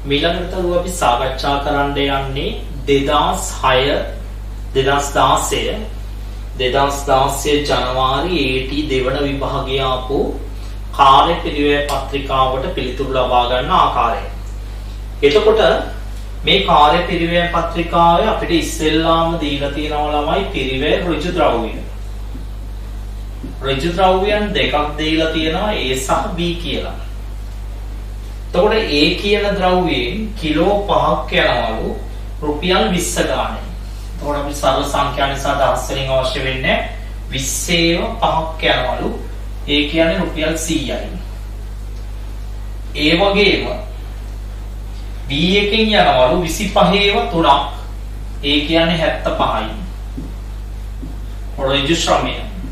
ඊළඟට අපි සාකච්ඡා කරන්න යන්නේ 2016 ජනවාරි AT දෙවන විභාගයේ ආපු කාර්ය පිළිවෙල පත්‍රිකාවට පිළිතුරු ලබා ගන්න ආකාරය. එතකොට මේ කාර්ය පිළිවෙල පත්‍රිකාවේ අපිට ඉස්සෙල්ලාම දීලා තියෙනවා ළමයි පිළිවෙල ඍජු ද්‍රව්‍ය. ඍජු ද්‍රව්‍යයන් දෙකක් දීලා තියෙනවා A සහ B කියලා. එතකොට A කියන ද්‍රව්‍යයෙන් කිලෝ 5ක් යනවලු රුපියල් 20 ගානේ. එතකොට අපි සරල සංඛ්‍යා නිසා දහස් වලින් අවශ්‍ය වෙන්නේ 20 5ක් යනවලු. A කියන්නේ රුපියල් 100යි. ඒ වගේම B එකෙන් යනවලු 25 3ක්. A කියන්නේ 75යි. ඍජු ශ්‍රමය.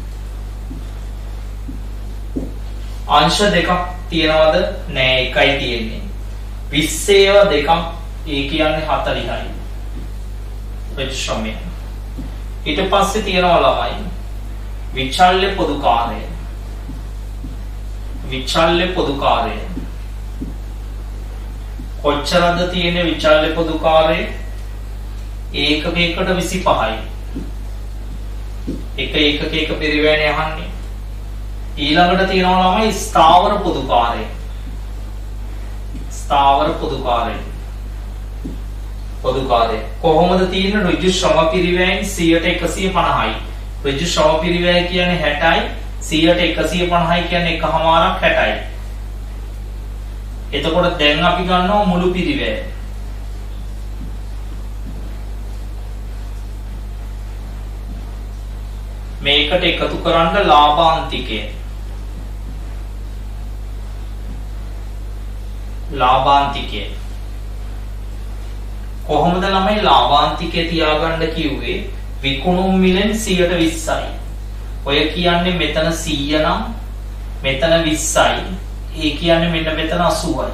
अंश දෙකක් තියනවද? නෑ, එකයි තියෙන්නේ. 20 දෙකක් A කියන්නේ 40යි. ඍජු ශ්‍රමය. ඊට පස්සේ තියනවා ළමයි විචල්්‍ය පොදුකාරය. විචල්්‍ය පොදුකාරය කොච්චරද තියෙන්නේ? විචල්්‍ය පොදුකාරය ඒකකයකට 25යි. එක ඒකකයක පරිවර්තනය යහන්නේ. ඊළඟට තියෙනවා ළමයි ස්ථාවර පොදුකාරය. ස්ථාවර පොදුකාරය. පොදුකාරය කොහොමද තියෙන්නේ? ඍජු ශ්‍රම පිරිවැයෙන් 100%යි. ඍජු ශ්‍රම පිරිවැය කියන්නේ 60යි. 100%150යි කියන්නේ එකමාරක් 60යි. එතකොට දැන් අපි ගන්නවා මුළු පිරිවැය. මේකට එකතු කරන්න ලාභාන්තිකය. ලාභාන්තිකය කොහොමද ළමයි ලාභාන්තිකය තියාගන්න කිව්වේ? විකුණුම් මිලෙන් 120යි. ඔය කියන්නේ මෙතන 100 නම් මෙතන 20යි. ඒ කියන්නේ මෙන්න මෙතන 80යි.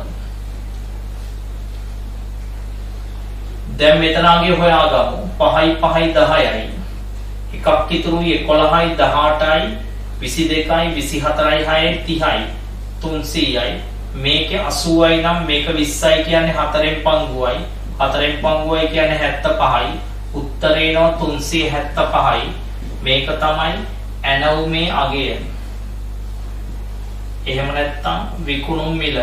දැන් මෙතනගේ හොයාගමු. 5යි 5යි 10යි. එකක් ඉතුරුයි 11යි 18යි 22යි 24යි 6යි 30යි 300යි. මේකේ 80යි නම් මේක 20යි කියන්නේ 4න් පංගුවයි. 4න් පංගුවයි කියන්නේ 75යි. උත්තරේ නෝ 375යි. මේක තමයි ඇනවුමේ අගය. එහෙම නැත්නම් විකුණුම් මිල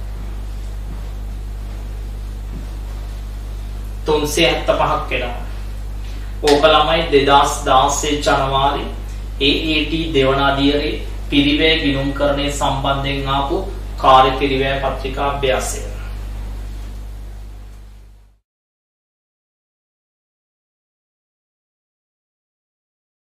375ක් වෙනවා. ඕක ළමයි 2016 ජනවාරි AAT දෙවන අදියරේ පිරිවැය ගිණුම්කරණය සම්බන්ධයෙන් ආපු කාර්ය පිරිවැය පත්‍රිකා අභ්‍යාසය.